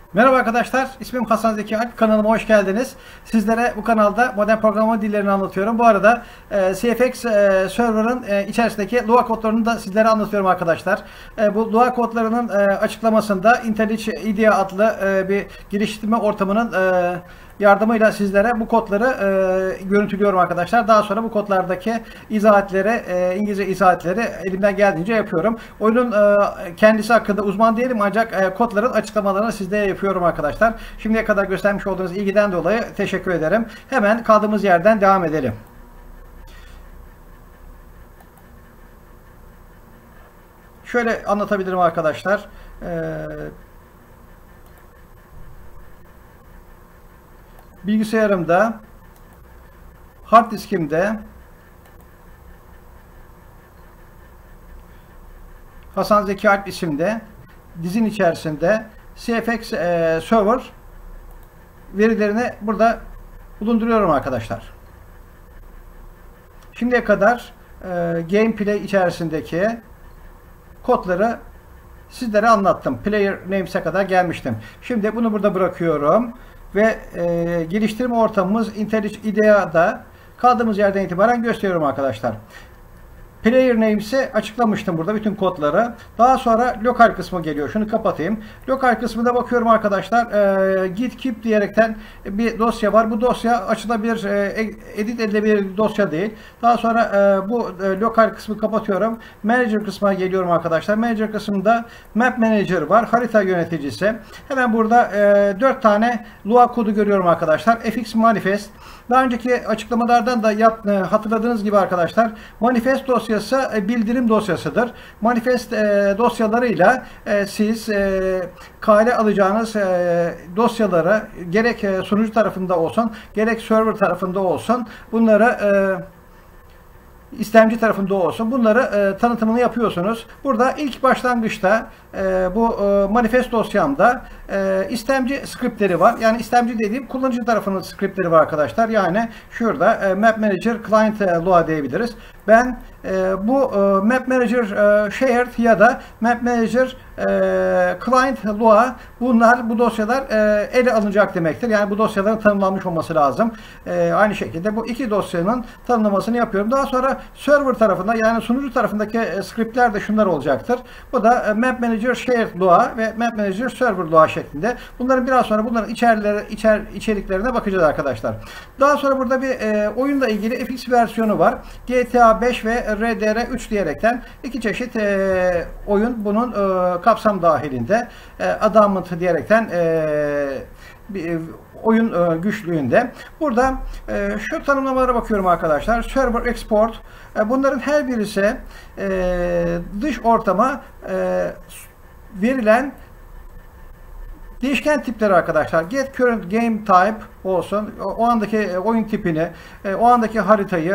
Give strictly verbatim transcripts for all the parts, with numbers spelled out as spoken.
Merhaba arkadaşlar, ismim Hasan Zeki Alp, kanalıma hoş geldiniz. Sizlere bu kanalda modern programlama dillerini anlatıyorum. Bu arada e, C F X e, server'ın e, içerisindeki Lua kodlarını da sizlere anlatıyorum arkadaşlar. E, bu Lua kodlarının e, açıklamasında IntelliJ IDEA adlı e, bir geliştirme ortamının e, yardımıyla sizlere bu kodları e, görüntülüyorum arkadaşlar. Daha sonra bu kodlardaki izahatleri, e, İngilizce izahatleri elimden geldiğince yapıyorum. Oyunun e, kendisi hakkında uzman değilim ancak e, kodların açıklamalarını sizlere yapıyorum arkadaşlar. Şimdiye kadar göstermiş olduğunuz ilgiden dolayı teşekkür ederim. Hemen kaldığımız yerden devam edelim. Şöyle anlatabilirim arkadaşlar. Eee Bilgisayarımda, hard diskimde Hasan Zeki Alp isimde dizin içerisinde C F X e, server verilerini burada bulunduruyorum arkadaşlar. Şimdiye kadar e, gameplay içerisindeki kodları sizlere anlattım. Player names'e kadar gelmiştim. Şimdi bunu burada bırakıyorum. Ve e, geliştirme ortamımız IntelliJ IDEA'da kaldığımız yerden itibaren gösteriyorum arkadaşlar. Player names'i açıklamıştım burada bütün kodları. Daha sonra lokal kısmı geliyor. Şunu kapatayım. Lokal kısmına bakıyorum arkadaşlar. E, git keep diyerekten bir dosya var. Bu dosya açılabilir, e, edit edilebilir bir dosya değil. Daha sonra e, bu e, lokal kısmı kapatıyorum. Manager kısmına geliyorum arkadaşlar. Manager kısmında Map Manager var. Harita yöneticisi. Hemen burada e, dört tane Lua kodu görüyorum arkadaşlar. F X Manifest. Daha önceki açıklamalardan da yap, e, hatırladığınız gibi arkadaşlar, manifest dosyası e, bildirim dosyasıdır. Manifest e, dosyalarıyla e, siz e, kale alacağınız e, dosyaları gerek e, sunucu tarafında olsun, gerek server tarafında olsun bunları e, istemci tarafında olsun. Bunları e, tanıtımını yapıyorsunuz. Burada ilk başlangıçta e, bu e, manifest dosyamda e, istemci scriptleri var. Yani istemci dediğim kullanıcı tarafının scriptleri var arkadaşlar. Yani şurada e, Map Manager Client e, Lua diyebiliriz. Ben e, bu e, Map Manager e, Shared ya da Map Manager e, Client Lua, bunlar, bu dosyalar e, ele alınacak demektir. Yani bu dosyaların tanımlanmış olması lazım. E, aynı şekilde bu iki dosyanın tanımlamasını yapıyorum. Daha sonra server tarafında, yani sunucu tarafındaki e, scriptler de şunlar olacaktır. Bu da e, Map Manager Shared Lua ve Map Manager Server Lua şeklinde. Bunların biraz sonra bunların içerileri, içer, içeriklerine bakacağız arkadaşlar. Daha sonra burada bir e, oyunla ilgili F X versiyonu var. G T A beş ve R D R üç diyerekten iki çeşit e, oyun bunun e, kapsam dahilinde. E, Adamant diyerekten e, bir oyun e, güçlüğünde. Burada e, şu tanımlamalara bakıyorum arkadaşlar. Server Export. E, bunların her birisi e, dış ortama e, verilen değişken tipleri arkadaşlar. Get current game type olsun. O, o andaki oyun tipini, e, o andaki haritayı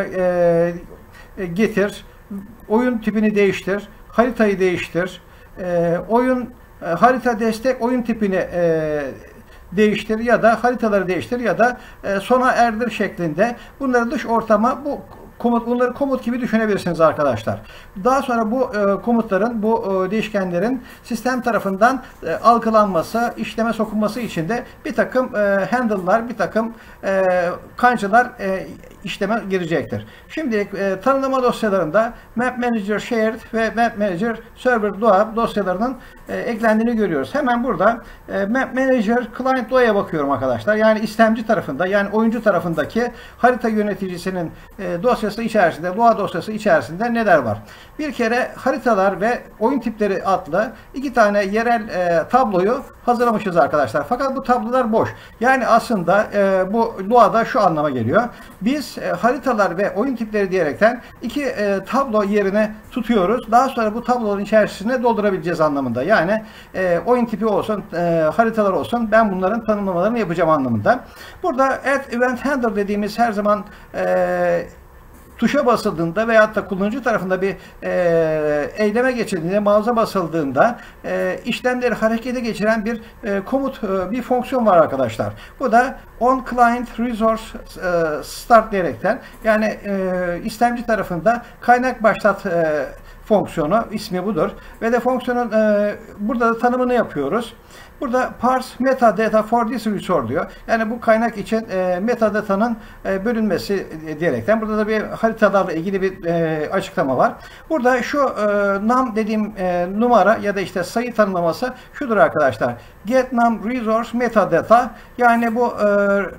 e, getir. Oyun tipini değiştir. Haritayı değiştir. E, oyun e, harita destek oyun tipini e, değiştir ya da haritaları değiştir ya da e, sona erdir şeklinde. Bunları dış ortama bu komut, bunları komut gibi düşünebilirsiniz arkadaşlar. Daha sonra bu e, komutların, bu e, değişkenlerin sistem tarafından e, algılanması, işleme sokulması için de bir takım e, handle'lar, bir takım e, kancılar e, işleme girecektir. Şimdi e, tanımlama dosyalarında Map Manager Shared ve Map Manager Server Lua dosyalarının e, eklendiğini görüyoruz. Hemen burada e, Map Manager Client Lua'ya bakıyorum arkadaşlar. Yani istemci tarafında, yani oyuncu tarafındaki harita yöneticisinin e, dosyası içerisinde, Lua dosyası içerisinde neler var? Bir kere haritalar ve oyun tipleri adlı iki tane yerel e, tabloyu hazırlamışız arkadaşlar. Fakat bu tablolar boş. Yani aslında e, bu Lua'da şu anlama geliyor. Biz e, haritalar ve oyun tipleri diyerekten iki e, tablo yerine tutuyoruz. Daha sonra bu tabloların içerisine doldurabileceğiz anlamında. Yani e, oyun tipi olsun, e, haritalar olsun, ben bunların tanımlamalarını yapacağım anlamında. Burada add event handler dediğimiz her zaman e, tuşa basıldığında veyahut da kullanıcı tarafında bir e, eyleme geçildiğinde, mouse'a basıldığında e, işlemleri harekete geçiren bir e, komut, e, bir fonksiyon var arkadaşlar. Bu da on client resource e, start diyerekten, yani e, istemci tarafında kaynak başlat e, fonksiyonu, ismi budur. Ve de fonksiyonun e, burada da tanımını yapıyoruz. Burada parse metadata for this resource diyor. Yani bu kaynak için e, metadatanın e, bölünmesi diyerekten. Burada da bir haritalarla ilgili bir e, açıklama var. Burada şu e, num dediğim e, numara ya da işte sayı tanımlaması şudur arkadaşlar. Get num resource metadata. Yani bu e,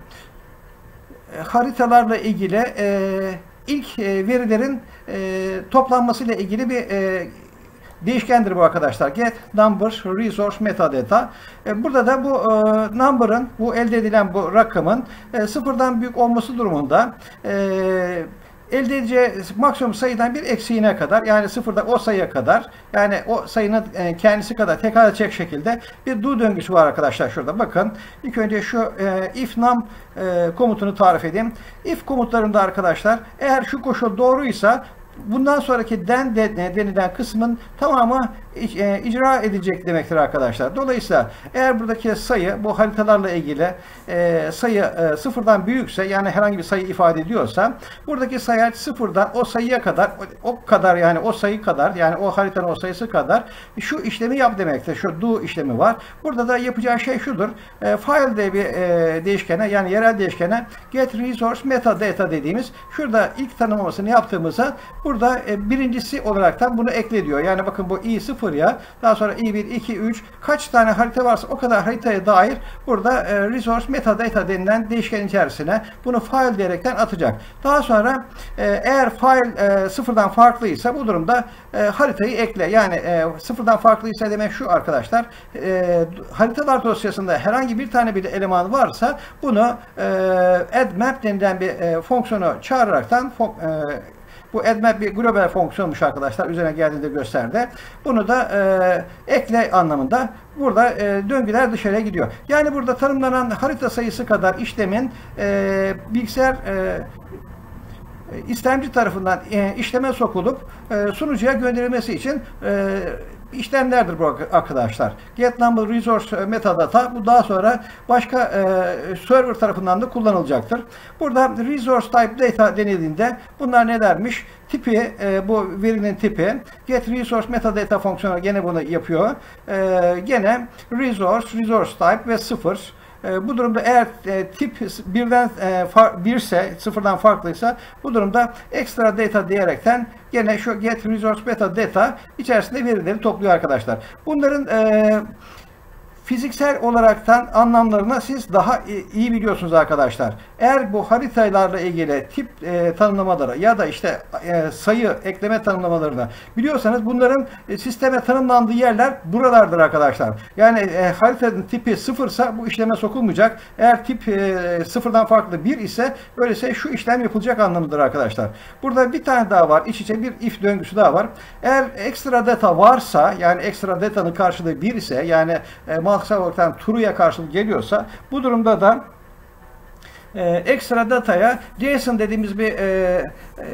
haritalarla ilgili e, ilk e, verilerin e, toplanmasıyla ilgili bir e, değişkendir bu arkadaşlar. Get number resource metadata. E, burada da bu e, number'ın, bu elde edilen bu rakamın e, sıfırdan büyük olması durumunda e, elde edeceği maksimum sayıdan bir eksiğine kadar, yani sıfırda o sayıya kadar, yani o sayının e, kendisi kadar tekrar edecek şekilde bir do döngüsü var arkadaşlar şurada. Bakın ilk önce şu e, if num e, komutunu tarif edeyim. If komutlarında arkadaşlar eğer şu koşul doğruysa bundan sonraki den denilen kısmın tamamı icra edilecek demektir arkadaşlar. Dolayısıyla eğer buradaki sayı bu haritalarla ilgili e, sayı e, sıfırdan büyükse, yani herhangi bir sayı ifade ediyorsa, buradaki sayı sıfırdan o sayıya kadar, o, o kadar yani o sayı kadar, yani o haritanın o sayısı kadar şu işlemi yap demektir. Şu do işlemi var. Burada da yapacağı şey şudur. E, file diye bir e, değişkene, yani yerel değişkene get resource metadata dediğimiz, şurada ilk tanımlamasını yaptığımızda burada e, birincisi olaraktan bunu ekle diyor. Yani bakın bu i sıfır ya. Daha sonra i bir, iki, üç kaç tane harita varsa o kadar haritaya dair burada e, resource metadata denilen değişken içerisine bunu file diyerekten atacak. Daha sonra e, eğer file e, sıfırdan farklıysa bu durumda e, haritayı ekle. Yani e, sıfırdan farklıysa demek şu arkadaşlar. E, haritalar dosyasında herhangi bir tane bir eleman varsa bunu e, add map denilen bir e, fonksiyonu çağıraraktan e, bu addMap bir global fonksiyonmuş arkadaşlar. Üzerine geldiğinde gösterdi. Bunu da e, ekle anlamında burada e, döngüler dışarıya gidiyor. Yani burada tanımlanan harita sayısı kadar işlemin e, bilgisayar e, istemci tarafından e, işleme sokulup e, sunucuya gönderilmesi için e, işlemlerdir bu arkadaşlar. Get number resource metadata, bu daha sonra başka e, server tarafından da kullanılacaktır. Burada resource type data denildiğinde bunlar nelermiş? Tipi, e, bu verinin tipi. Get resource metadata fonksiyonu gene bunu yapıyor. E, gene resource, resource type ve sıfır. Bu durumda eğer e, tip birden e, far, birse, sıfırdan farklıysa bu durumda extra data diyerekten gene şu get resource metadata içerisinde verileri topluyor arkadaşlar. Bunların e, fiziksel olaraktan anlamlarını siz daha iyi biliyorsunuz arkadaşlar. Eğer bu haritalarla ilgili tip e, tanımlamaları ya da işte e, sayı ekleme tanımlamalarını biliyorsanız bunların e, sisteme tanımlandığı yerler buralardır arkadaşlar. Yani e, haritanın tipi sıfırsa bu işleme sokulmayacak. Eğer tip e, sıfırdan farklı bir ise öyleyse şu işlem yapılacak anlamıdır arkadaşlar. Burada bir tane daha var. İç içe bir if döngüsü daha var. Eğer ekstra data varsa, yani ekstra datanın karşılığı bir ise, yani e, mantıksal olarak true'ya karşılık geliyorsa bu durumda da e, ekstra dataya JSON dediğimiz bir e, e,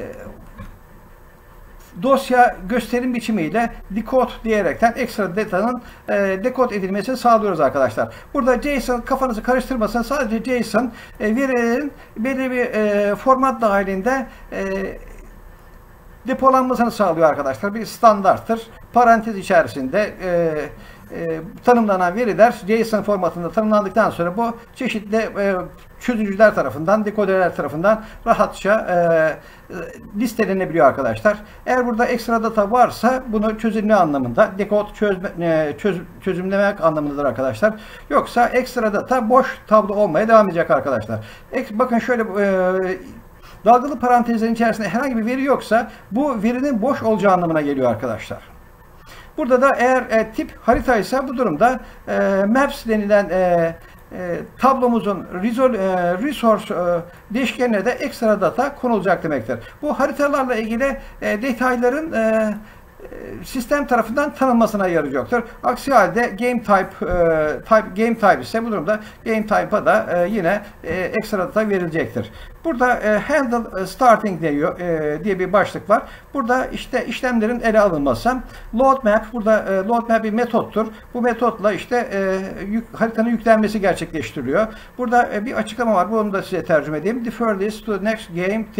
dosya gösterim biçimiyle decode diyerekten ekstra datanın e, dekod edilmesini sağlıyoruz arkadaşlar. Burada JSON kafanızı karıştırmasın. Sadece JSON e, verilerin belirli bir e, format dahilinde e, depolanmasını sağlıyor arkadaşlar. Bir standarttır. Parantez içerisinde e, e, tanımlanan veriler JSON formatında tanımlandıktan sonra bu çeşitli e, çözücüler tarafından, dekoderler tarafından rahatça e, listelenebiliyor arkadaşlar. Eğer burada ekstra data varsa bunu çözümleme anlamında, dekod çözme, e, çöz, çözümlemek anlamındadır arkadaşlar. Yoksa ekstra data boş tablo olmaya devam edecek arkadaşlar. Ek, bakın şöyle e, dalgalı parantezlerin içerisinde herhangi bir veri yoksa bu verinin boş olacağı anlamına geliyor arkadaşlar. Burada da eğer e, tip harita ise bu durumda e, maps denilen e, e, tablomuzun resol, e, resource e, değişkenine de ekstra data konulacak demektir. Bu haritalarla ilgili e, detayların e, sistem tarafından tanınmasına yarayacaktır. Aksi halde game type, e, type game type ise bu durumda game type'a da e, yine e, ekstra data verilecektir. Burada e, handle starting diyor, e, diye bir başlık var. Burada işte işlemlerin ele alınması. Load map, burada e, load map bir metottur. Bu metotla işte e, yük, haritanın yüklenmesi gerçekleştiriliyor. Burada e, bir açıklama var. Bunu da size tercüme edeyim. Defer this to next game tick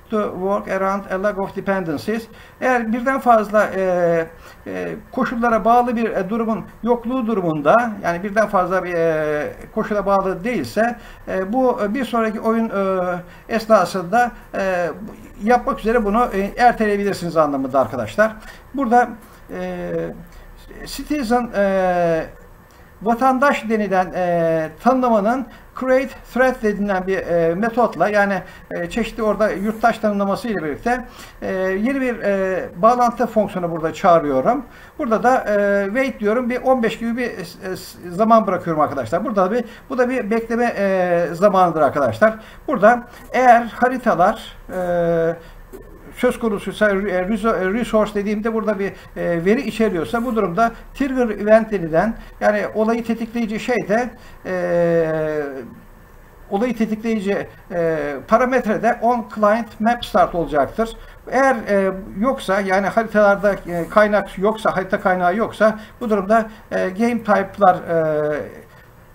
to work around a log of dependencies. Eğer birden fazla e, e, koşullara bağlı bir e, durumun yokluğu durumunda, yani birden fazla bir e, koşula bağlı değilse, e, bu bir sonraki oyun e, esnasında e, yapmak üzere bunu e, erteleyebilirsiniz anlamında arkadaşlar. Burada e, citizen e, vatandaş denilen e, tanımlamanın create threat denilen bir e, metotla, yani e, çeşitli orada yurttaş tanımlaması ile birlikte e, yeni bir e, bağlantı fonksiyonu burada çağırıyorum. Burada da e, wait diyorum, bir on beş gibi bir e, zaman bırakıyorum arkadaşlar. Burada bir bu da bir bekleme e, zamanıdır arkadaşlar. Burada eğer haritalar e, söz konusuysa, resource dediğimde burada bir e, veri içeriyorsa, bu durumda trigger event denilen, yani olayı tetikleyici şey de e, olayı tetikleyici e, parametrede on client map start olacaktır. Eğer e, yoksa, yani haritalarda e, kaynak yoksa, harita kaynağı yoksa, bu durumda e, game type'lar e,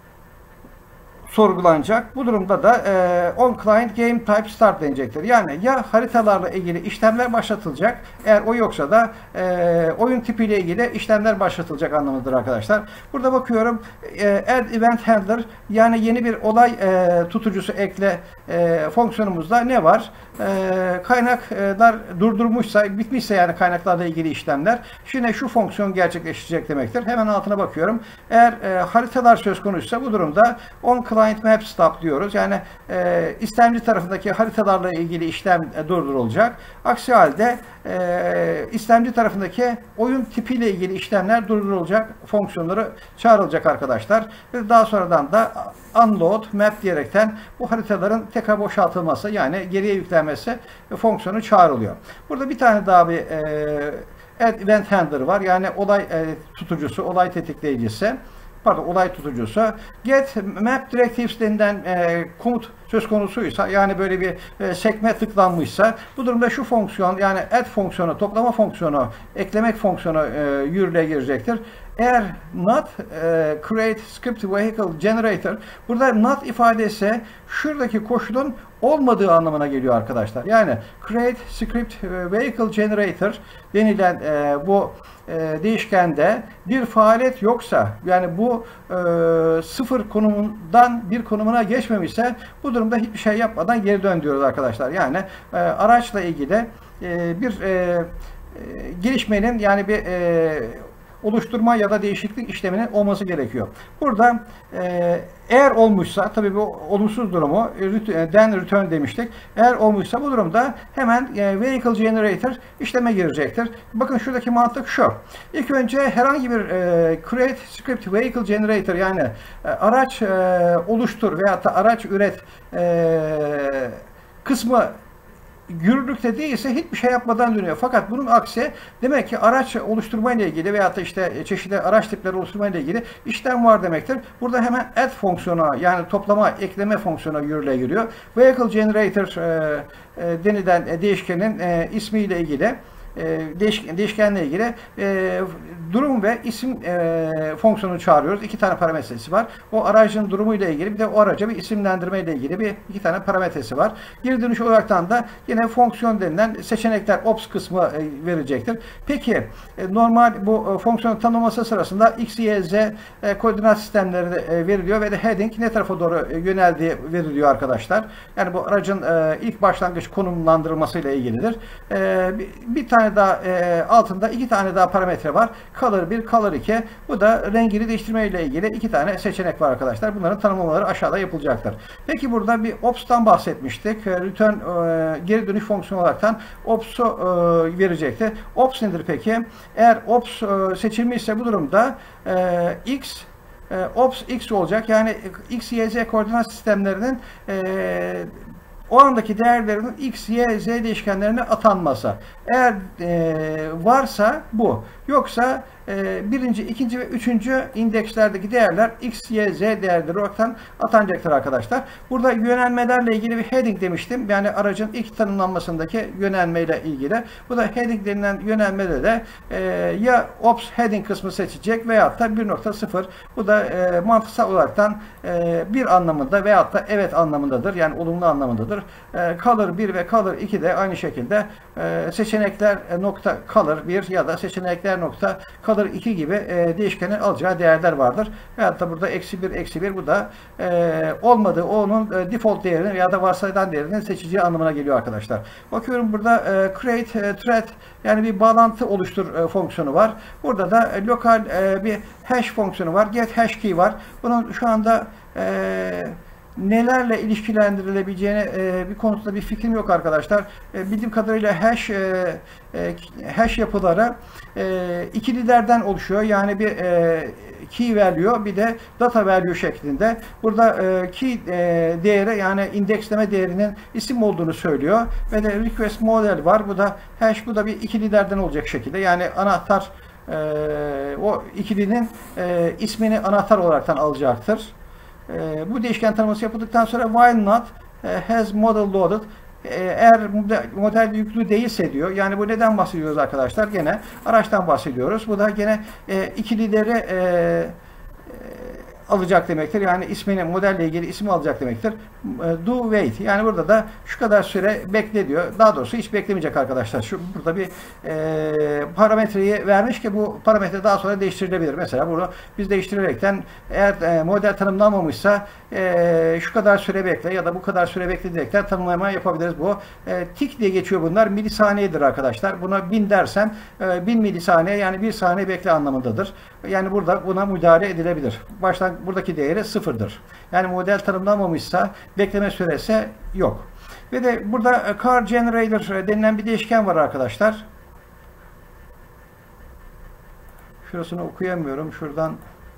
sorgulanacak. Bu durumda da e, on client game type start denecektir. Yani ya haritalarla ilgili işlemler başlatılacak, eğer o yoksa da e, oyun tipiyle ilgili işlemler başlatılacak anlamıdır arkadaşlar. Burada bakıyorum e, add event handler, yani yeni bir olay e, tutucusu ekle e, fonksiyonumuzda ne var? E, kaynaklar durdurmuşsa, bitmişse, yani kaynaklarla ilgili işlemler, şimdi şu fonksiyon gerçekleşecek demektir. Hemen altına bakıyorum. Eğer e, haritalar söz konusuysa, bu durumda on client map stop diyoruz. Yani e, istemci tarafındaki haritalarla ilgili işlem e, durdurulacak. Aksi halde e, istemci tarafındaki oyun tipiyle ilgili işlemler durdurulacak, fonksiyonları çağrılacak arkadaşlar. Ve daha sonradan da unload map diyerekten bu haritaların tekrar boşaltılması, yani geriye yüklenmesi fonksiyonu çağrılıyor. Burada bir tane daha bir e, add event handler var. Yani olay e, tutucusu, olay tetikleyicisi. Pardon, olay tutucusu. Get map directives denilen e, komut söz konusuysa, yani böyle bir e, sekme tıklanmışsa, bu durumda şu fonksiyon, yani add fonksiyonu, toplama fonksiyonu, eklemek fonksiyonu e, yürürlüğe girecektir. Eğer not e, create script vehicle generator, burada not ifadesi şuradaki koşulun olmadığı anlamına geliyor arkadaşlar. Yani create script vehicle generator denilen e, bu e, değişkende bir faaliyet yoksa, yani bu e, sıfır konumundan bir konumuna geçmemişse, bu durumda hiçbir şey yapmadan geri dön diyoruz arkadaşlar. Yani e, araçla ilgili e, bir e, e, gelişmenin, yani bir e, oluşturma ya da değişiklik işleminin olması gerekiyor. Burada e, eğer olmuşsa, tabii bu olumsuz durumu then return demiştik. Eğer olmuşsa, bu durumda hemen e, vehicle generator işleme girecektir. Bakın şuradaki mantık şu. İlk önce herhangi bir e, create script vehicle generator, yani e, araç e, oluştur veya da araç üret e, kısmı yürürlükte değilse hiçbir şey yapmadan dönüyor. Fakat bunun aksi, demek ki araç oluşturma ile ilgili veya da işte çeşitli araç tipleri oluşturma ile ilgili işlem var demektir. Burada hemen add fonksiyonu, yani toplama, ekleme fonksiyonu yürürlüğe giriyor. Vehicle generator e, e, denilen değişkenin e, ismiyle ilgili, e, değiş, değişkenle ilgili e, durum ve isim e, fonksiyonu çağırıyoruz. İki tane parametresi var. O aracın durumu ile ilgili, bir de o araca bir isimlendirme ile ilgili bir iki tane parametresi var. Geri dönüş olaraktan da yine fonksiyon denilen seçenekler ops kısmı e, verecektir. Peki e, normal bu e, fonksiyonun tanımlaması sırasında x, y, z e, koordinat sistemleri de, e, veriliyor ve de heading ne tarafa doğru e, yöneldiği veriliyor arkadaşlar. Yani bu aracın e, ilk başlangıç konumlandırılması ile ilgilidir. E, bir, bir tane daha e, altında iki tane daha parametre var. Color bir, Color iki. Bu da rengini değiştirme ile ilgili iki tane seçenek var arkadaşlar. Bunların tanımlamaları aşağıda yapılacaktır. Peki burada bir ops'tan bahsetmiştik. Return e, geri dönüş fonksiyonu olaraktan ops'u e, verecekti. Ops nedir peki? Eğer ops e, seçilmişse, bu durumda e, x e, ops x olacak. Yani x, y, z koordinat sistemlerinin e, o andaki değerlerinin x, y, z değişkenlerine atanması. Eğer e, varsa bu. Yoksa e, birinci, ikinci ve üçüncü indekslerdeki değerler X, Y, Z değerleri olaraktan atanacaktır arkadaşlar. Burada yönelmelerle ilgili bir heading demiştim. Yani aracın ilk tanımlanmasındaki yönelmeyle ilgili. Bu da heading denilen yönelmede de e, ya Ops heading kısmı seçecek veyahut da bir nokta sıfır. Bu da e, mantıksal olaraktan e, bir anlamında veyahut da evet anlamındadır. Yani olumlu anlamındadır. E, color bir ve color iki de aynı şekilde e, seçenekler e, nokta color bir ya da seçenekler nokta color iki gibi e, değişkenin alacağı değerler vardır. Veyahut da burada eksi bir, eksi bir bu da e, olmadığı onun e, default değerini ya da varsayılan değerinin seçeceği anlamına geliyor arkadaşlar. Bakıyorum burada e, create e, thread yani bir bağlantı oluştur e, fonksiyonu var. Burada da e, lokal e, bir hash fonksiyonu var. Get hash key var. Bunun şu anda e, nelerle ilişkilendirilebileceğine e, bir konusunda bir fikrim yok arkadaşlar. E, bildiğim kadarıyla hash e, e, hash yapıları e, ikililerden oluşuyor. Yani bir e, key value bir de data value şeklinde. Burada e, key e, değeri yani indeksleme değerinin isim olduğunu söylüyor. Ve de request model var. Bu da hash bu da bir ikililerden olacak şekilde. Yani anahtar e, o ikilinin e, ismini anahtar olaraktan alacaktır. E, bu değişken tanımlaması yapıldıktan sonra while not e, has model loaded e, eğer model yüklü değilse diyor. Yani bu neden bahsediyoruz arkadaşlar? Gene araçtan bahsediyoruz. Bu da gene e, ikilileri e, e, alacak demektir. Yani ismini, modelle ilgili ismi alacak demektir. Do wait. Yani burada da şu kadar süre bekle diyor. Daha doğrusu hiç beklemeyecek arkadaşlar. Şu burada bir e, parametreyi vermiş ki bu parametre daha sonra değiştirilebilir. Mesela bunu biz değiştirerekten eğer e, model tanımlanmamışsa e, şu kadar süre bekle ya da bu kadar süre bekle diyerekten tanımlama yapabiliriz. Bu e, tik diye geçiyor bunlar. Milisaniyedir arkadaşlar. Buna bin dersen e, bin milisaniye yani bir saniye bekle anlamındadır. Yani burada buna müdahale edilebilir. Baştan buradaki değeri sıfırdır. Yani model tanımlanmamışsa bekleme süresi yok. Ve de burada car generator denilen bir değişken var arkadaşlar. Şurasını okuyamıyorum. Şuradan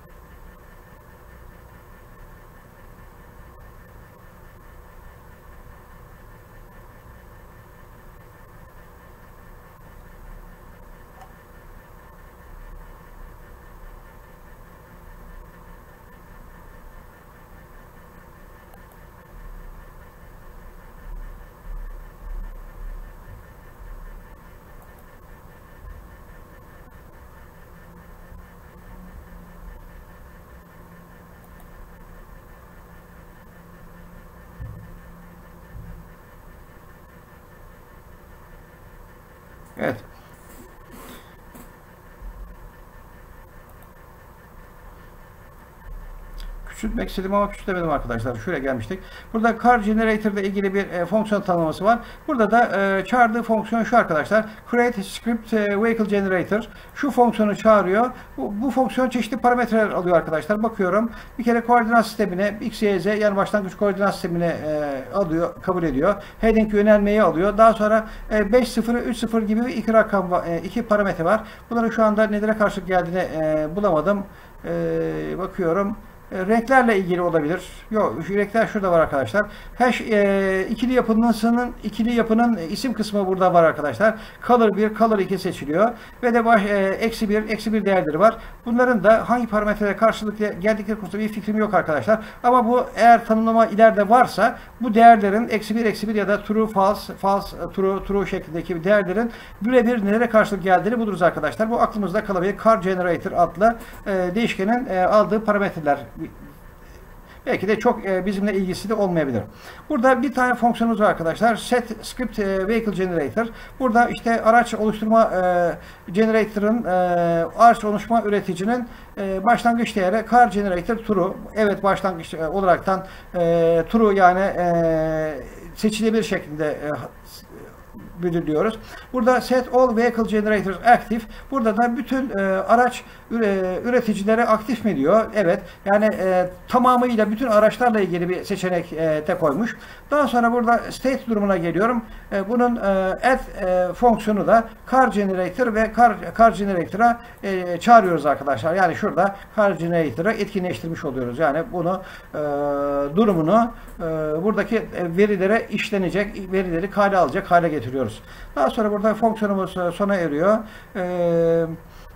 evet. Küçültmek istedim ama küçültemedim arkadaşlar. Şuraya gelmiştik. Burada car generator ile ilgili bir e, fonksiyon tanımlaması var. Burada da e, çağırdığı fonksiyon şu arkadaşlar. Create script e, vehicle generator. Şu fonksiyonu çağırıyor. Bu, bu fonksiyon çeşitli parametreler alıyor arkadaşlar. Bakıyorum. Bir kere koordinat sistemine X, Y, Z yani başlangıç koordinat sistemine e, alıyor, kabul ediyor. Heading yönelmeyi alıyor. Daha sonra e, beş sıfır, üç sıfır gibi iki rakam e, iki parametre var. Bunların şu anda nelere karşılık geldiğini e, bulamadım. E, bakıyorum. Renklerle ilgili olabilir. Yok, şu renkler şurada var arkadaşlar. Hash e, ikili yapının ikili yapının isim kısmı burada var arkadaşlar. Color bir, color iki seçiliyor ve de baş, e, eksi bir, eksi bir değerleri var. Bunların da hangi parametrelere karşılık geldikleri konusunda bir fikrim yok arkadaşlar. Ama bu eğer tanımlama ileride varsa bu değerlerin eksi bir, eksi bir ya da true, false, false, true, true şeklindeki değerlerin birebir nelere karşılık geldiğini buluruz arkadaşlar. Bu aklımızda kalabilir. Car generator adlı e, değişkenin e, aldığı parametreler. Belki de çok e, bizimle ilgisi de olmayabilir. Burada bir tane fonksiyonumuz var arkadaşlar. Set script e, vehicle generator. Burada işte araç oluşturma e, generator'ın e, araç oluşturma üreticinin e, başlangıç değeri car generator true. Evet başlangıç e, olaraktan e, true yani e, seçilebilir şeklinde e, belirliyoruz. Burada set all vehicle generators active. Burada da bütün e, araç üre, üreticilere aktif mi diyor? Evet. Yani e, tamamıyla bütün araçlarla ilgili bir seçenek e, de koymuş. Daha sonra burada state durumuna geliyorum. E, bunun e, add e, fonksiyonu da car generator ve car, car generator'a e, çağırıyoruz arkadaşlar. Yani şurada car generator'ı etkinleştirmiş oluyoruz. Yani bunu e, durumunu e, buradaki verilere işlenecek, verileri kale alacak hale getiriyoruz. Daha sonra burada fonksiyonumuz sona eriyor. Ee,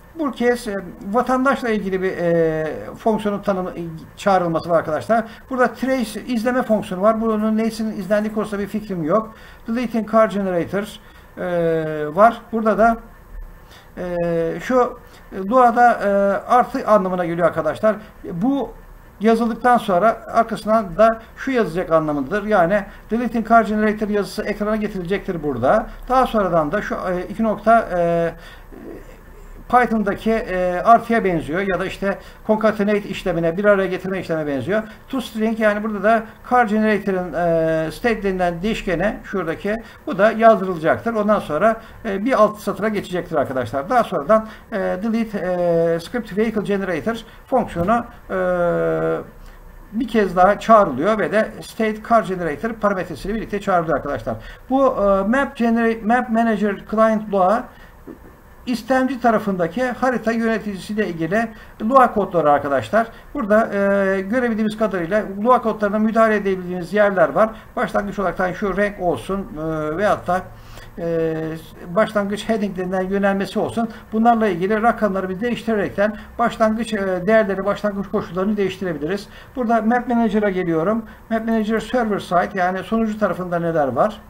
Bu kez e, vatandaşla ilgili bir e, fonksiyonun tanım çağrılması var arkadaşlar. Burada trace izleme fonksiyonu var. Bunun nesinin izlendiği konusunda bir fikrim yok. Deleting car generator e, var. Burada da e, şu Lua'da e, artı anlamına geliyor arkadaşlar. Bu yazıldıktan sonra arkasından da şu yazacak anlamındadır. Yani deleting car generator yazısı ekrana getirilecektir burada. Daha sonradan da şu e, iki nokta e, Python'daki e, artıya benziyor ya da işte concatenate işlemine, bir araya getirme işlemine benziyor. ToString, yani burada da car generator'ın e, state denilen değişkene, şuradaki, bu da yazdırılacaktır. Ondan sonra e, bir alt satıra geçecektir arkadaşlar. Daha sonradan e, delete e, script vehicle generator fonksiyonu e, bir kez daha çağrılıyor ve de state car generator parametresiyle birlikte çağrılıyor arkadaşlar. Bu e, map, generate, map manager client Lua istemci tarafındaki harita yöneticisiyle ilgili Lua kodları arkadaşlar. Burada e, görebildiğimiz kadarıyla Lua kodlarına müdahale edebildiğiniz yerler var. Başlangıç olarak şu renk olsun e, veyahut da e, başlangıç headinglerinden yönelmesi olsun. Bunlarla ilgili rakamları bir değiştirerekten başlangıç e, değerleri, başlangıç koşullarını değiştirebiliriz. Burada Map Manager'a geliyorum. Map Manager server side, yani sunucu tarafında neler var?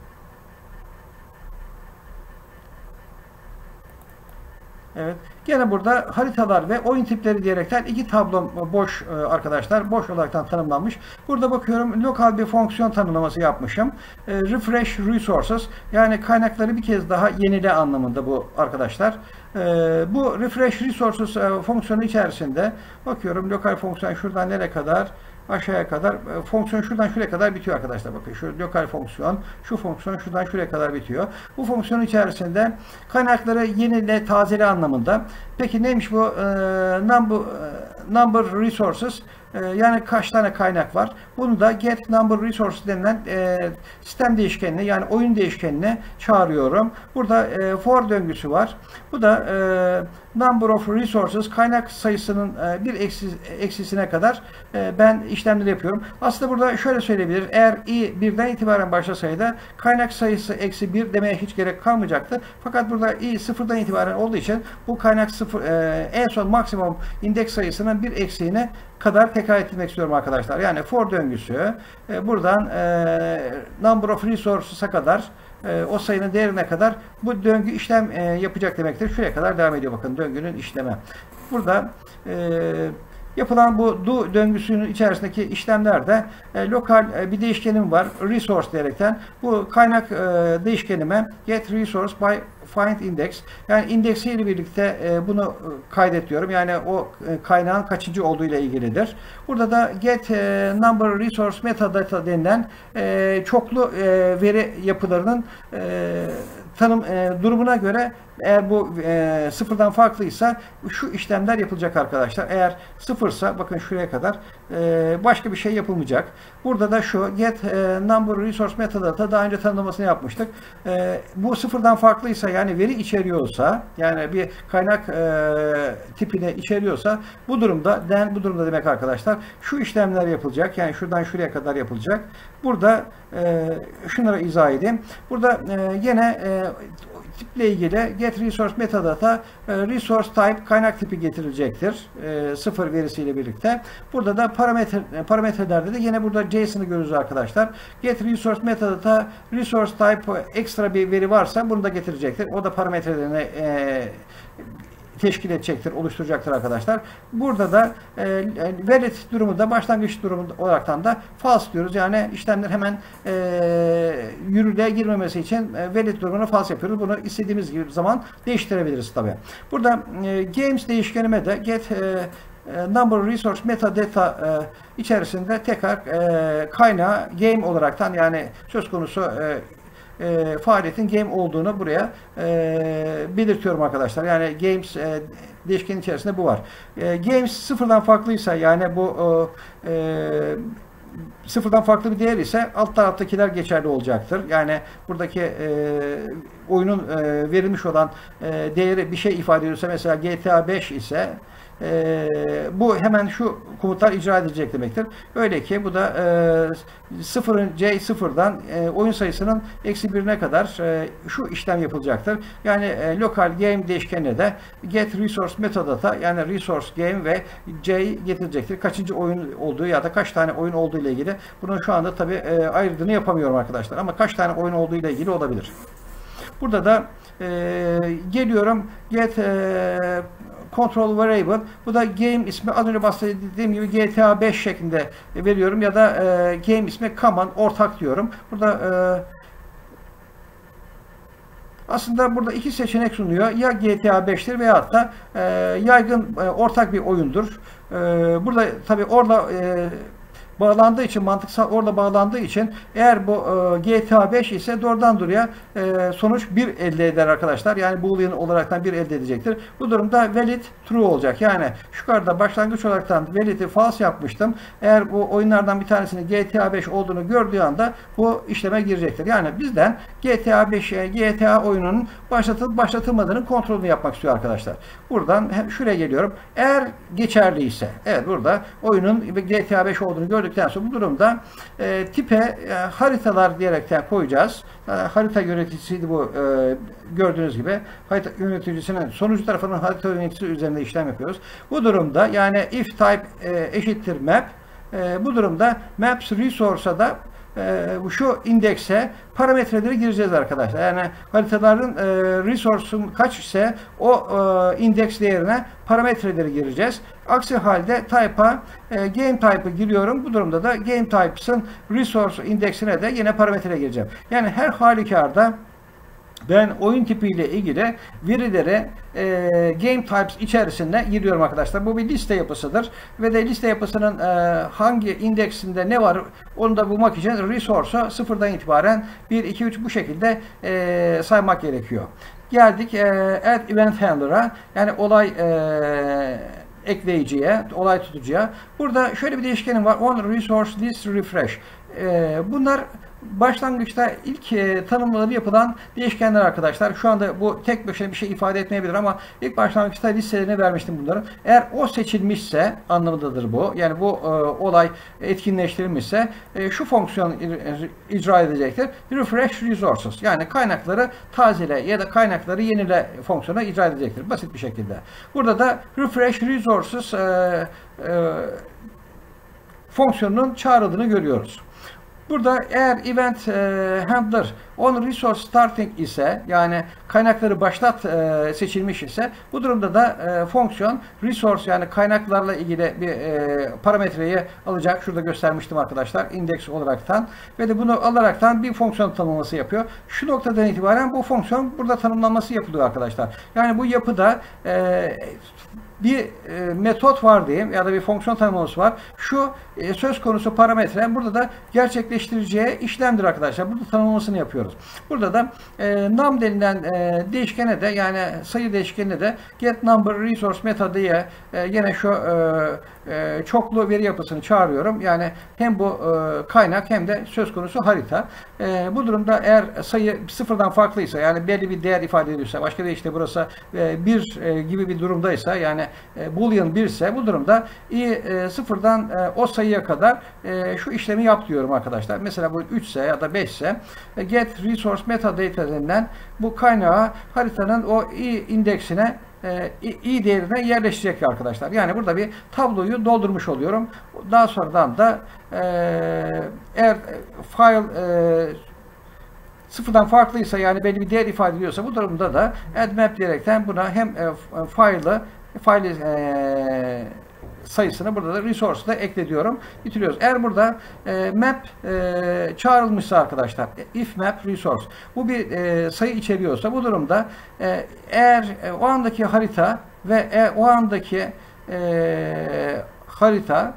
Evet. Gene burada haritalar ve oyun tipleri diyerekten iki tablo boş arkadaşlar. Boş olaraktan tanımlanmış. Burada bakıyorum lokal bir fonksiyon tanımlaması yapmışım. E, refresh resources, yani kaynakları bir kez daha yenile anlamında bu arkadaşlar. E, bu refresh resources e, fonksiyonu içerisinde bakıyorum lokal fonksiyon şuradan nereye kadar? Aşağıya kadar. Fonksiyon şuradan şuraya kadar bitiyor arkadaşlar. Bakın şu lokal fonksiyon, şu fonksiyon şuradan şuraya kadar bitiyor. Bu fonksiyon içerisinde kaynakları yenile, tazele anlamında. Peki neymiş bu? Ee, number, number resources. Ee, yani kaç tane kaynak var? Bunu da get number resources denilen e, sistem değişkenine, yani oyun değişkenine çağırıyorum. Burada e, for döngüsü var. Bu da e, number of resources, kaynak sayısının e, bir eksis, eksisine kadar e, ben işlemleri yapıyorum. Aslında burada şöyle söyleyebilir. Eğer i birden itibaren başlasaydı kaynak sayısı eksi bir demeye hiç gerek kalmayacaktı. Fakat burada i sıfırdan itibaren olduğu için bu kaynak sıfır, e, en son maksimum indeks sayısının bir eksiğine kadar tekrar ettirmek istiyorum arkadaşlar. Yani for döngüsü e, buradan e, number of resources'a kadar, e, o sayının değerine kadar bu döngü işlem e, yapacak demektir. Şuraya kadar devam ediyor bakın döngünün işlemi. Burada e, yapılan bu do döngüsünün içerisindeki işlemlerde e, lokal e, bir değişkenim var. Resource diyerekten bu kaynak e, değişkenime get resource by find index, yani indeksiyle birlikte e, bunu kaydet diyorum. Yani o e, kaynağın kaçıncı olduğu ile ilgilidir. Burada da get e, number resource metadata denilen e, çoklu e, veri yapılarının e, tanım e, durumuna göre, eğer bu e, sıfırdan farklıysa şu işlemler yapılacak arkadaşlar. Eğer sıfırsa bakın şuraya kadar e, başka bir şey yapılmayacak. Burada da şu get e, number resource metadata, daha önce tanımlamasını yapmıştık. E, bu sıfırdan farklıysa, yani veri içeriyorsa, yani bir kaynak e, tipini içeriyorsa, bu durumda den bu durumda demek arkadaşlar şu işlemler yapılacak. Yani şuradan şuraya kadar yapılacak. Burada e, şunları izah edeyim. Burada e, yine e, tiple ilgili get resource metadata e, resource type, kaynak tipi getirilecektir. E, sıfır verisiyle birlikte. Burada da parametre parametrelerde de yine burada JSON'ı görürüz arkadaşlar. Get resource metadata resource type, ekstra bir veri varsa bunu da getirecektir. O da parametrelerini e, teşkil edecektir, oluşturacaktır arkadaşlar. Burada da e, valid durumunda, başlangıç durumu olaraktan da false diyoruz. Yani işlemler hemen e, yürürlüğe girmemesi için e, valid durumunu false yapıyoruz. Bunu istediğimiz gibi zaman değiştirebiliriz tabi. Burada e, games değişkenime de get e, number resource metadata e, içerisinde tekrar e, kaynağı game olaraktan, yani söz konusu e, E, faaliyetin game olduğunu buraya e, belirtiyorum arkadaşlar. Yani games e, değişkenin içerisinde bu var. E, games sıfırdan farklıysa, yani bu e, sıfırdan farklı bir değer ise alt taraftakiler geçerli olacaktır. Yani buradaki e, oyunun e, verilmiş olan e, değeri bir şey ifade ediyorsa, mesela G T A beş ise e, bu hemen şu komutlar icra edilecek demektir. Öyle ki bu da e, sıfırın C sıfırdan e, oyun sayısının eksi birine kadar e, şu işlem yapılacaktır. Yani e, local game değişkenine de get resource metadata, yani resource game ve C'yi getirecektir. Kaçıncı oyun olduğu ya da kaç tane oyun olduğu ile ilgili. Bunun şu anda tabi e, ayrıldığını yapamıyorum arkadaşlar. Ama kaç tane oyun olduğu ile ilgili olabilir. Burada da e, geliyorum get e, control variable. Bu da game ismi, az önce bahsettiğim gibi G T A beş şeklinde veriyorum ya da e, game ismi common, ortak diyorum. Burada e, aslında burada iki seçenek sunuyor. Ya G T A beş'tir veyahut da e, yaygın e, ortak bir oyundur. E, burada tabi orada e, bağlandığı için, mantıksal orada bağlandığı için, eğer bu e, G T A beş ise doğrudan doğruya e, sonuç bir elde eder arkadaşlar. Yani boolean olaraktan bir elde edecektir. Bu durumda valid true olacak. Yani yukarıda başlangıç olaraktan valid'i false yapmıştım. Eğer bu oyunlardan bir tanesinin G T A beş olduğunu gördüğü anda bu işleme girecektir. Yani bizden G T A beş'e, G T A oyununun başlatılıp başlatılmadığının kontrolünü yapmak istiyor arkadaşlar. Buradan şuraya geliyorum. Eğer geçerli ise, evet, burada oyunun G T A beş olduğunu gördükten sonra bu durumda e, tipe e, haritalar diyerekten koyacağız. Yani harita yöneticisiydi bu, e, gördüğünüz gibi. Harita yöneticisinin sonucu tarafının harita yöneticisi üzerinde işlem yapıyoruz. Bu durumda yani if type e, eşittir map. E, bu durumda maps resource'a da e, şu indekse parametreleri gireceğiz arkadaşlar. Yani haritaların e, resource'un kaç ise o e, indeks değerine parametreleri gireceğiz. Aksi halde type'a e, game type'ı giriyorum. Bu durumda da game types'ın resource indeksine de yine parametre gireceğim. Yani her halükarda ben oyun tipiyle ilgili verileri e, game types içerisinde giriyorum arkadaşlar. Bu bir liste yapısıdır. Ve de liste yapısının e, hangi indeksinde ne var onu da bulmak için resource'u sıfırdan itibaren bir, iki, üç bu şekilde e, saymak gerekiyor. Geldik e, add event handler'a, yani olay e, ekleyiciye, olay tutucuya. Burada şöyle bir değişkenim var. On resource list refresh. E, bunlar başlangıçta ilk e, tanımları yapılan değişkenler arkadaşlar. Şu anda bu tek başına bir şey ifade etmeyebilir ama ilk başlangıçta listelerini vermiştim bunların. Eğer o seçilmişse anlamındadır bu. Yani bu e, olay etkinleştirilmişse e, şu fonksiyon icra edecektir. Refresh resources. Yani kaynakları tazele ya da kaynakları yenile fonksiyonu icra edecektir. Basit bir şekilde. Burada da refresh resources e, e, fonksiyonunun çağrıldığını görüyoruz. Burada eğer event e, handler on resource starting ise, yani kaynakları başlat e, seçilmiş ise, bu durumda da e, fonksiyon resource, yani kaynaklarla ilgili bir e, parametreyi alacak. Şurada göstermiştim arkadaşlar, indeks olaraktan ve de bunu alaraktan bir fonksiyon tanımlaması yapıyor. Şu noktadan itibaren bu fonksiyon burada tanımlanması yapılıyor arkadaşlar. Yani bu yapıda e, bir e, metot var diyeyim ya da bir fonksiyon tanımlaması var. Şu e, söz konusu parametre burada da gerçekleştireceği işlemdir arkadaşlar. Burada tanımlamasını yapıyoruz. Burada da e, num denilen e, değişkene de, yani sayı değişkenine de get number resource meta diye e, yine şu e, e, çoklu veri yapısını çağırıyorum. Yani hem bu e, kaynak hem de söz konusu harita. E, bu durumda eğer sayı sıfırdan farklıysa, yani belli bir değer ifade ediyorsa, başka da işte burası e, bir e, gibi bir durumdaysa, yani e, boolean bir ise, bu durumda i e, sıfırdan e, o sayıya kadar e, şu işlemi yap diyorum arkadaşlar. Mesela bu üç ise ya da beş ise e, get resource metadata denilen bu kaynağı haritanın o i indeksine, e, i değerine yerleştirecek arkadaşlar. Yani burada bir tabloyu doldurmuş oluyorum. Daha sonradan da e, eğer file e, sıfırdan farklıysa, yani belli bir değer ifade ediyorsa, bu durumda da add map diyerekten buna hem e, file'ı file e, sayısını, burada da resource'ı da eklediyorum. Bitiriyoruz. Eğer burada e, map e, çağrılmışsa arkadaşlar, if map resource, bu bir e, sayı içeriyorsa, bu durumda e, eğer e, o andaki harita ve e, o andaki e, harita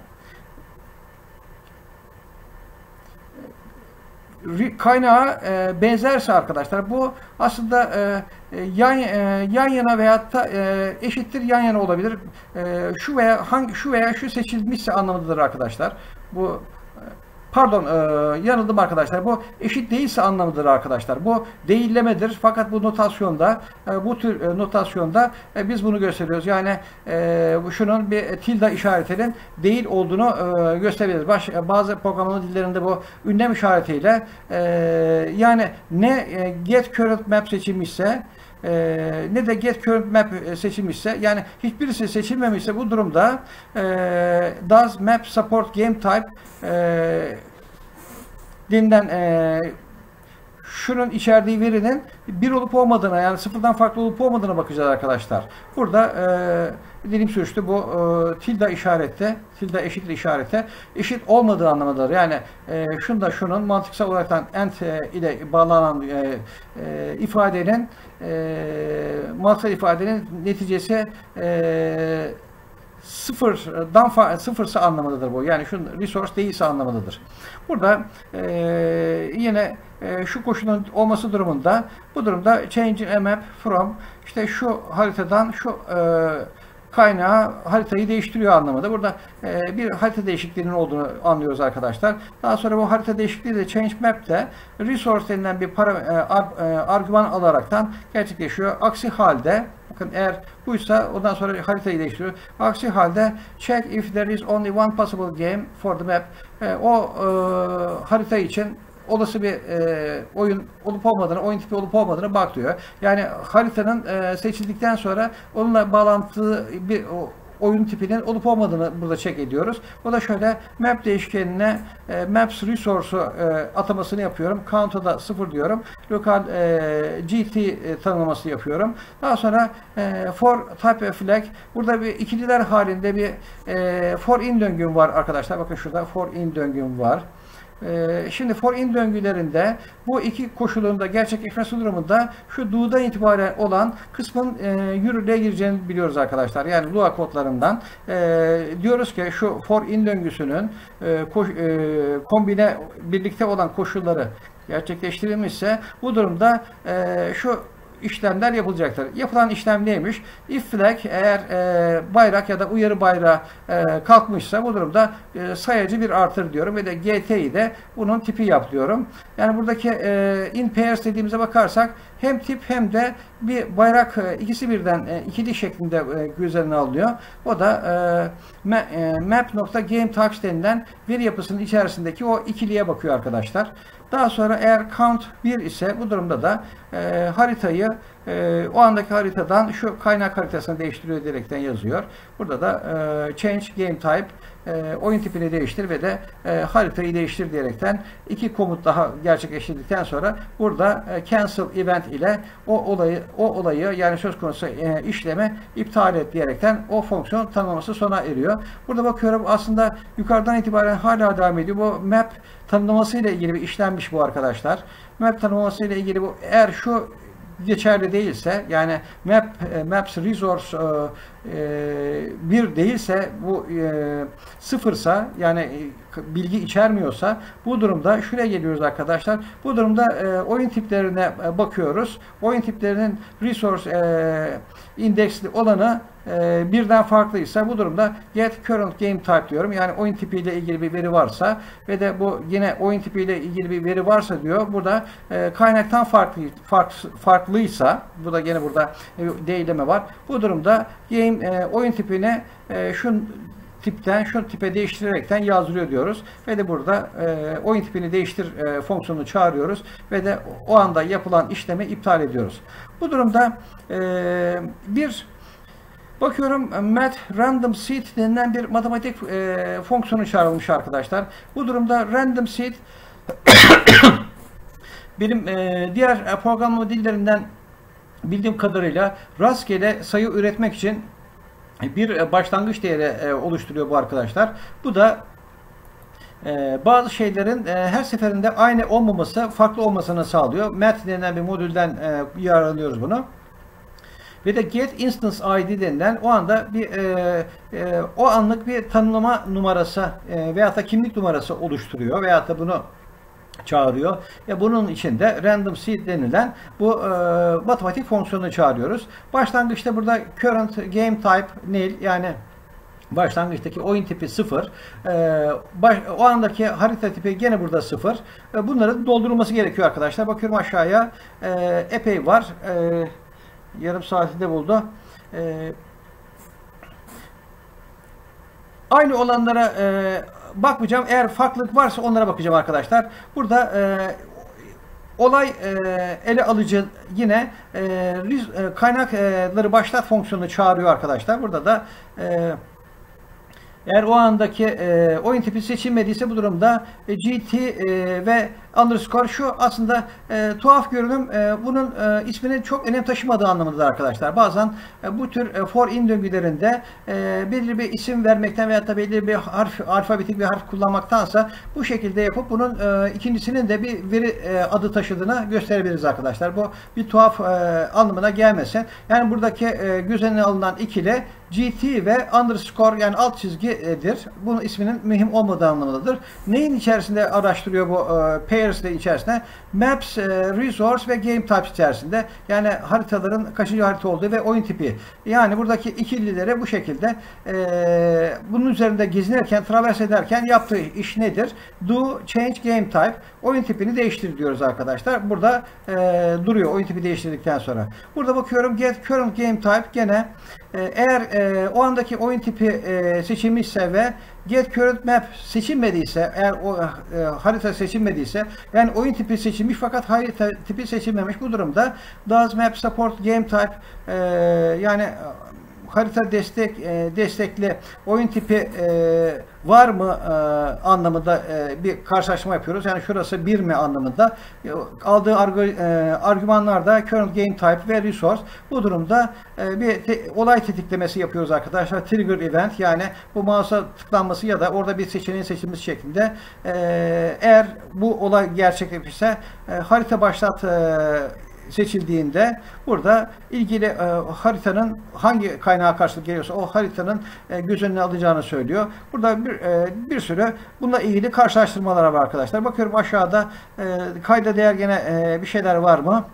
kaynağa e, benzerse arkadaşlar, bu aslında e, yan e, yan yana veyahut da e, eşittir yan yana olabilir. E, şu veya hangi şu veya şu seçilmişse anlamındadır arkadaşlar. Bu pardon e, yanıldım arkadaşlar. Bu eşit değilse anlamıdır arkadaşlar. Bu değillemedir. Fakat bu notasyonda e, bu tür e, notasyonda e, biz bunu gösteriyoruz. Yani e, şunun bir tilde işaretinin değil olduğunu e, gösterebiliriz. Baş, bazı programlama dillerinde bu ünlem işaretiyle e, yani ne e, get current map seçilmişse Ee, ne de get current map seçilmişse, yani hiçbirisi seçilmemişse bu durumda e, does map support game type e, denilen e, şunun içerdiği verinin bir olup olmadığına, yani sıfırdan farklı olup olmadığına bakacağız arkadaşlar. Burada e, dilim sürçtü, bu e, tilde işarette, tilde eşittir işarete eşit olmadığı anlamındadır. Yani e, şunda şunun mantıksal olaraktan and e, ile bağlanan e, e, ifadenin e, mantıksal ifadenin neticesi e, sıfırdan sıfırsa anlamındadır bu. Yani şu resource değilse anlamındadır. Burada e, yine e, şu koşulun olması durumunda, bu durumda change a map from, işte şu haritadan şu e, kaynağı, haritayı değiştiriyor anlamında. Burada e, bir harita değişikliğinin olduğunu anlıyoruz arkadaşlar. Daha sonra bu harita değişikliği de change map'te resource denilen bir para, e, ar, e, argüman alaraktan gerçekleşiyor. Aksi halde, bakın eğer buysa ondan sonra haritayı değiştiriyor. Aksi halde check if there is only one possible game for the map. E, o e, harita için olası bir e, oyun olup olmadığını, oyun tipi olup olmadığını bak diyor. Yani haritanın e, seçildikten sonra onunla bağlantılı bir o, oyun tipinin olup olmadığını burada check ediyoruz. O da şöyle, map değişkenine e, maps resource'u e, atamasını yapıyorum. Count'a da sıfır diyorum. Lokal e, G T e, tanımlaması yapıyorum. Daha sonra e, for type flag, burada bir ikililer halinde bir e, for in döngüm var arkadaşlar. Bakın şurada for in döngüm var. Şimdi for in döngülerinde bu iki koşulun da gerçekleşmesi durumunda şu do'dan itibaren olan kısmın e, yürürlüğe gireceğini biliyoruz arkadaşlar. Yani Lua kodlarından e, diyoruz ki şu for in döngüsünün e, koş, e, kombine birlikte olan koşulları gerçekleştirilmişse bu durumda e, şu işlemler yapılacaktır. Yapılan işlem neymiş? If flag, eğer e, bayrak ya da uyarı bayrağı e, kalkmışsa bu durumda e, sayacı bir artır diyorum ve de gt'yi de bunun tipi yap diyorum. Yani buradaki e, in pairs dediğimize bakarsak hem tip hem de bir bayrak e, ikisi birden e, ikili şeklinde e, göz önüne alınıyor. O da e, map.gametypes denilen veri yapısının içerisindeki o ikiliye bakıyor arkadaşlar. Daha sonra eğer count bir ise bu durumda da e, haritayı e, o andaki haritadan şu kaynak haritasını değiştiriyor diyerekten yazıyor. Burada da e, change game type, e, oyun tipini değiştir ve de e, haritayı değiştir diyerekten iki komut daha gerçekleştirdikten sonra burada e, cancel event ile o olayı o olayı yani söz konusu e, işlemi iptal et diyerekten o fonksiyon tanımlaması sona eriyor. Burada bakıyorum aslında yukarıdan itibaren hala devam ediyor. Bu map tanımlaması ile ilgili bir işlenmiş bu arkadaşlar. Map tanımlaması ile ilgili bu, eğer şu geçerli değilse, yani map maps resource e, bir değilse, bu e, sıfırsa, yani e, bilgi içermiyorsa bu durumda şuraya geliyoruz arkadaşlar. Bu durumda e, oyun tiplerine bakıyoruz. Oyun tiplerinin resource e, indeksli olanı e, birden farklıysa bu durumda get current game type diyorum. Yani oyun tipiyle ilgili bir veri varsa ve de bu yine oyun tipiyle ilgili bir veri varsa diyor. Burada e, kaynaktan farklı fark, farklıysa, bu da yine burada e, değilleme var. Bu durumda game e, oyun tipini e, şu tipten şu tipe değiştirerekten yazdırıyor diyoruz. Ve de burada e, oyun tipini değiştir e, fonksiyonunu çağırıyoruz ve de o anda yapılan işlemi iptal ediyoruz. Bu durumda e, bir bakıyorum mat random seed denilen bir matematik e, fonksiyonu çağrılmış arkadaşlar. Bu durumda random seed benim e, diğer programlama dillerinden bildiğim kadarıyla rastgele sayı üretmek için bir başlangıç değeri oluşturuyor bu arkadaşlar. Bu da bazı şeylerin her seferinde aynı olmaması, farklı olmasını sağlıyor. Mat denilen bir modülden yararlanıyoruz bunu. Ve de get instance I D denilen o anda bir e, e, o anlık bir tanımlama numarası e, veyahut da kimlik numarası oluşturuyor veyahut da bunu çağırıyor. Ve bunun için de random seed denilen bu e, matematik fonksiyonunu çağırıyoruz. Başlangıçta burada current game type nil, yani Başlangıçtaki oyun tipi sıfır. Ee, baş, o andaki harita tipi gene burada sıfır. Ee, bunların doldurulması gerekiyor arkadaşlar. Bakıyorum aşağıya. Ee, epey var. Ee, yarım saatinde buldu. Ee, aynı olanlara e, bakmayacağım. Eğer farklılık varsa onlara bakacağım arkadaşlar. Burada e, olay e, ele alıcı yine e, kaynakları başlat fonksiyonunu çağırıyor arkadaşlar. Burada da e, eğer o andaki e, oyun tipi seçilmediyse bu durumda e, G T e, ve underscore şu aslında e, tuhaf görünüm. E, bunun e, isminin çok önem taşımadığı anlamındadır arkadaşlar. Bazen e, bu tür e, for in döngülerinde e, belirli bir isim vermekten veya da belirli bir harf, alfabetik bir harf kullanmaktansa bu şekilde yapıp bunun e, ikincisinin de bir veri e, adı taşıdığını gösterebiliriz arkadaşlar. Bu bir tuhaf e, anlamına gelmesin. Yani buradaki e, göz önüne alınan ikili G T ve underscore yani alt çizgidir. Bunun isminin mühim olmadığı anlamındadır. Neyin içerisinde araştırıyor bu e, pairs de içerisinde? Maps, e, resource ve game types içerisinde. Yani haritaların kaçıncı harita olduğu ve oyun tipi. Yani buradaki ikilileri bu şekilde e, bunun üzerinde gezinirken, traverse ederken yaptığı iş nedir? Do change game type. Oyun tipini değiştir diyoruz arkadaşlar. Burada e, duruyor oyun tipi değiştirdikten sonra. Burada bakıyorum get current game type gene e, eğer e, o andaki oyun tipi e, seçilmişse ve get current map seçilmediyse, eğer o e, harita seçilmediyse, yani oyun tipi seçilmiş fakat harita tipi seçilmemiş, bu durumda does map support game type e, yani harita destek e, destekli oyun tipi e, var mı e, anlamında e, bir karşılaştırma yapıyoruz. Yani şurası bir mi anlamında. E, aldığı argü, e, argümanlarda current game type ve resource. Bu durumda e, bir te, olay tetiklemesi yapıyoruz arkadaşlar. Trigger event, yani bu mouse'a tıklanması ya da orada bir seçeneğin seçilmesi şeklinde e, eğer bu olay gerçekleşirse e, harita başlat e, seçildiğinde burada ilgili e, haritanın hangi kaynağa karşılık geliyorsa o haritanın e, göz önüne alacağını söylüyor. Burada bir, e, bir sürü bununla ilgili karşılaştırmalar var arkadaşlar. Bakıyorum aşağıda e, kayda değer gene e, bir şeyler var mı?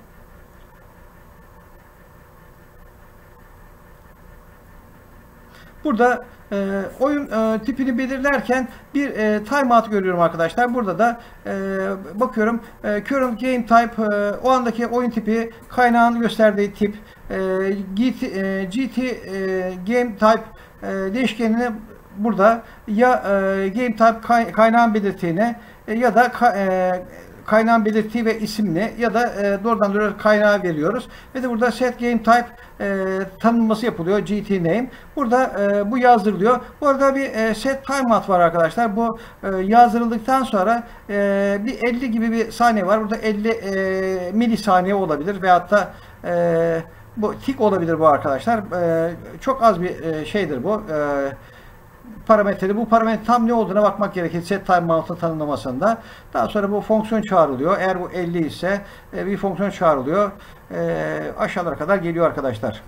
Burada e, oyun e, tipini belirlerken bir e, timeout görüyorum arkadaşlar. Burada da e, bakıyorum e, current game type e, o andaki oyun tipi, kaynağın gösterdiği tip, e, G T, e, G T e, game type e, değişkenini burada ya e, game type kay, kaynağın belirttiğini e, ya da ka, e, kaynağın belirttiği ve isimli ya da e, doğrudan doğruya kaynağı veriyoruz. Ve de burada set game type e, tanımlaması yapılıyor. G T name. Burada e, bu yazdırılıyor. Bu arada bir e, set timeout var arkadaşlar. Bu e, yazdırıldıktan sonra e, bir elli gibi bir saniye var. Burada elli e, milisaniye olabilir veyahut da e, bu tik olabilir bu arkadaşlar. E, çok az bir e, şeydir bu. E, parametreli. Bu parametre tam ne olduğuna bakmak gerekir set timeout'un tanımlamasında. Daha sonra bu fonksiyon çağrılıyor. Eğer bu elli ise e, bir fonksiyon çağrılıyor. E, aşağılara kadar geliyor arkadaşlar.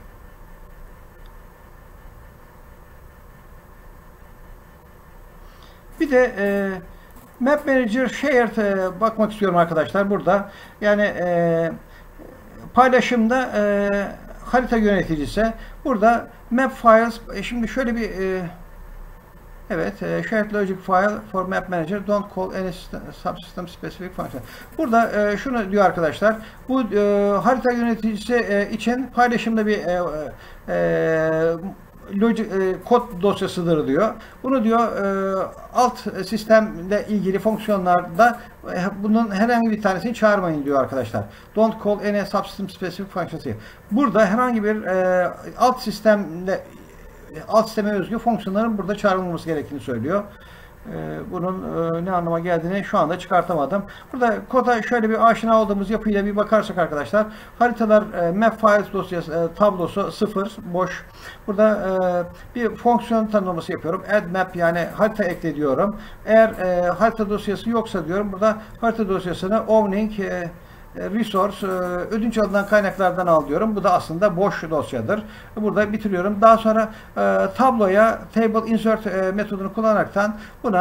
Bir de e, Map Manager Shared e, bakmak istiyorum arkadaşlar burada. Yani e, paylaşımda e, harita yöneticisi. Burada Map Files. E, şimdi şöyle bir e, evet, e, shared logic file for map manager don't call any subsystem specific function. Burada e, şunu diyor arkadaşlar. Bu e, harita yöneticisi e, için paylaşımda bir e, e, logic, e, kod dosyasıdır diyor. Bunu diyor e, alt sistemle ilgili fonksiyonlarda e, bunun herhangi bir tanesini çağırmayın diyor arkadaşlar. Don't call any subsystem specific function. Burada herhangi bir e, alt sistemle alt sisteme özgü fonksiyonların burada çağrılmaması gerektiğini söylüyor. Bunun ne anlama geldiğini şu anda çıkartamadım. Burada koda şöyle bir aşina olduğumuz yapıyla bir bakarsak arkadaşlar, haritalar map files dosyası tablosu sıfır boş. Burada bir fonksiyon tanımlaması yapıyorum. Add map, yani harita ekle diyorum. Eğer harita dosyası yoksa diyorum, burada harita dosyasını owning resource ödünç alınan kaynaklardan al diyorum. Bu da aslında boş dosyadır. Burada bitiriyorum. Daha sonra tabloya table insert metodunu kullanaraktan buna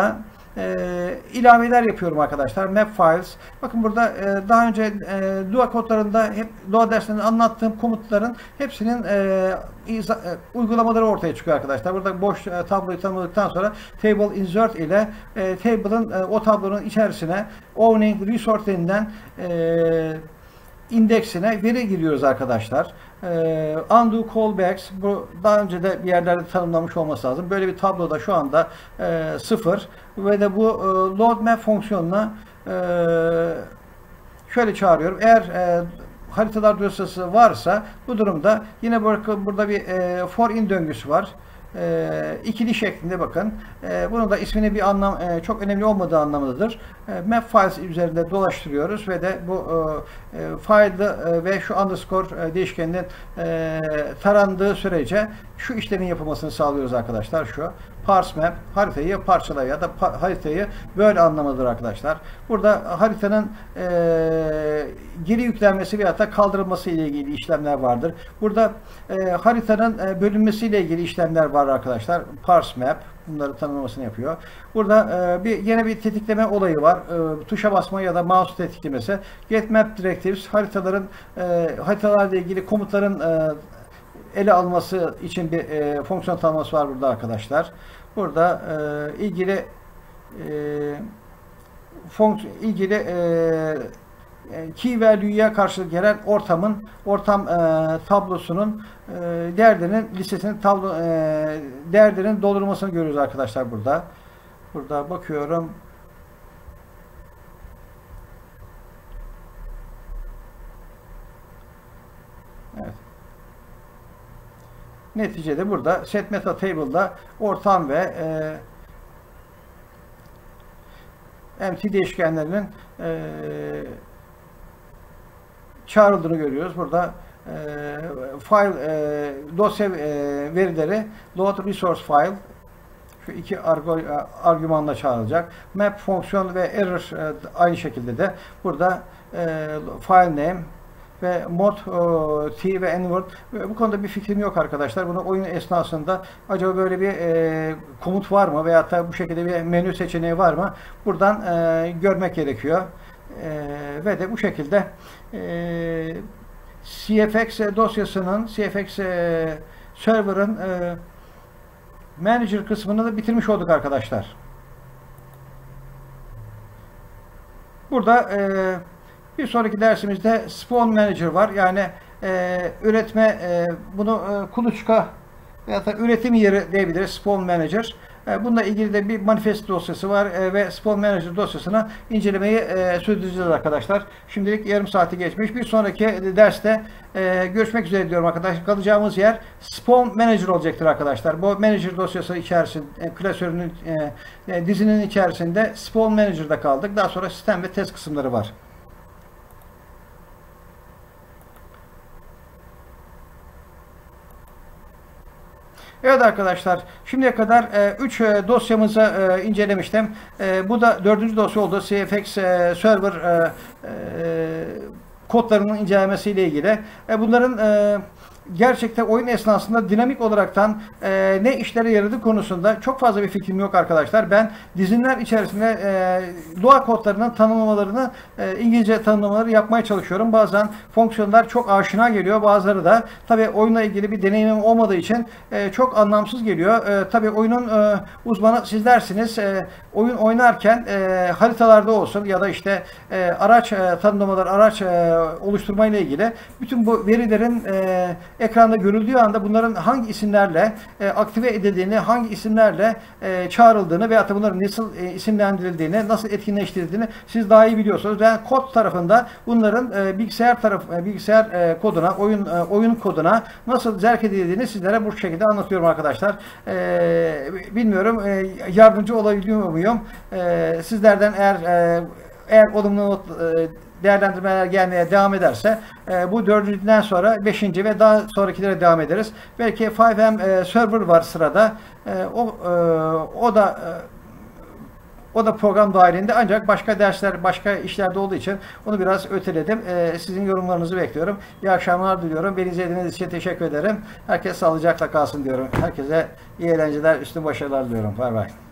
e, ilaveler yapıyorum arkadaşlar. Map files. Bakın burada e, daha önce e, Lua kodlarında hep Lua derslerinde anlattığım komutların hepsinin e, iza, e, uygulamaları ortaya çıkıyor arkadaşlar. Burada boş e, tabloyu tanımladıktan sonra table insert ile e, table'ın e, o tablonun içerisine owning resource'inden e, indeksine veri giriyoruz arkadaşlar. Ee, undo callbacks, bu daha önce de bir yerlerde tanımlamış olması lazım. Böyle bir tabloda şu anda e, sıfır ve de bu e, load map fonksiyonuna e, şöyle çağırıyorum. Eğer e, haritalar dosyası varsa bu durumda yine burada bir e, for in döngüsü var. E, ikili şeklinde bakın. E, bunu da ismini bir anlam e, çok önemli olmadığı anlamındadır. E, map files üzerinde dolaştırıyoruz ve de bu e, e, file'ı e, ve şu underscore e, değişkeninin e, tarandığı sürece şu işlemin yapılmasını sağlıyoruz arkadaşlar. Şu parse map haritayı parçala ya da pa haritayı böyle anlamalıdır arkadaşlar. Burada haritanın e, geri yüklenmesi veya da kaldırılması ile ilgili işlemler vardır. Burada e, haritanın e, bölünmesi ile ilgili işlemler var arkadaşlar. Parse map bunları tanımlamasını yapıyor. Burada e, bir yine bir tetikleme olayı var. E, tuşa basma ya da mouse tetiklemesi. Get map directives haritaların e, haritalarla ilgili komutların e, ele alması için bir e, fonksiyon tanımlaması var burada arkadaşlar. Burada e, ilgili e, fonksiyon ilgili e, key value'ya karşılık gelen ortamın ortam e, tablosunun e, değerlerinin listesinin tablo e, değerlerinin doldurulmasını görüyoruz arkadaşlar burada. Burada bakıyorum. Evet. Neticede burada set meta table'da ortam ve e, empty değişkenlerinin e, çağrıldığını görüyoruz. Burada e, file e, dosya e, verileri load resource file şu iki argo, argümanla çağrılacak. Map fonksiyon ve error e, aynı şekilde de burada e, file name ve mod t ve n-word. Bu konuda bir fikrim yok arkadaşlar. Bunu oyun esnasında acaba böyle bir e, komut var mı veyahut da bu şekilde bir menü seçeneği var mı? Buradan e, görmek gerekiyor. E, ve de bu şekilde e, C F X dosyasının C F X e, server'ın e, manager kısmını da bitirmiş olduk arkadaşlar. Burada e, bir sonraki dersimizde Spawn Manager var. Yani e, üretme e, bunu e, kuluçka veya da üretim yeri diyebiliriz. Spawn Manager. E, bununla ilgili de bir manifest dosyası var e, ve Spawn Manager dosyasını incelemeyi e, sürdüreceğiz arkadaşlar. Şimdilik yarım saati geçmiş. Bir sonraki derste e, görüşmek üzere diyorum arkadaşlar. Kalacağımız yer Spawn Manager olacaktır arkadaşlar. Bu Manager dosyası içerisinde e, klasörünün e, e, dizinin içerisinde Spawn Manager'da kaldık. Daha sonra sistem ve test kısımları var. Evet arkadaşlar, şimdiye kadar üç e, dosyamızı e, incelemiştim. E, bu da dördüncü dosya oldu. C F X e, Server e, e, kodlarının incelemesiyle ilgili. E, bunların e, gerçekten oyun esnasında dinamik olaraktan e, ne işlere yaradığı konusunda çok fazla bir fikrim yok arkadaşlar. Ben dizinler içerisinde e, Lua kodlarının tanımlamalarını e, İngilizce tanımlamaları yapmaya çalışıyorum. Bazen fonksiyonlar çok aşina geliyor. Bazıları da tabi oyunla ilgili bir deneyimim olmadığı için e, çok anlamsız geliyor. E, tabi oyunun e, uzmanı sizlersiniz. E, oyun oynarken e, haritalarda olsun ya da işte e, araç e, tanımlamaları, araç e, oluşturma ile ilgili bütün bu verilerin e, ekranda görüldüğü anda bunların hangi isimlerle e, aktive edildiğini, hangi isimlerle e, çağrıldığını veyahut da bunların nasıl e, isimlendirildiğini, nasıl etkinleştirildiğini siz daha iyi biliyorsunuz. Ben kod tarafında bunların e, bilgisayar taraf e, bilgisayar e, koduna, oyun e, oyun koduna nasıl zerk edildiğini sizlere bu şekilde anlatıyorum arkadaşlar. E, bilmiyorum e, yardımcı olabiliyor muyum? E, sizlerden eğer e, eğer olumlu e, değerlendirmeler gelmeye devam ederse e, bu dördüncüden sonra beşinci ve daha sonrakilere devam ederiz. Belki beş M e, server var sırada. E, o e, o da e, o da program dahilinde ancak başka dersler, başka işlerde olduğu için onu biraz öteledim. E, sizin yorumlarınızı bekliyorum. İyi akşamlar diliyorum. Beni izlediğiniz için teşekkür ederim. Herkes sağlıcakla kalsın diyorum. Herkese iyi eğlenceler, üstün başarılar diliyorum. Bay bay.